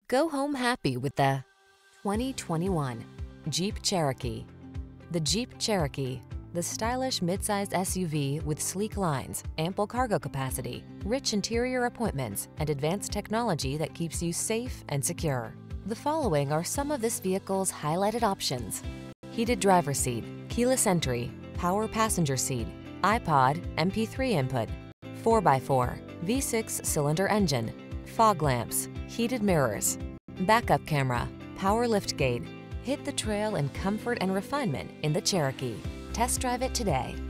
Go home happy with the 2021 Jeep Cherokee. The Jeep Cherokee, the stylish midsize SUV with sleek lines, ample cargo capacity, rich interior appointments, and advanced technology that keeps you safe and secure. The following are some of this vehicle's highlighted options: heated driver's seat, keyless entry, power passenger seat, iPod, MP3 input, 4x4, V6 cylinder engine, fog lamps, heated mirrors, backup camera, power liftgate. Hit the trail in comfort and refinement in the Cherokee. Test drive it today.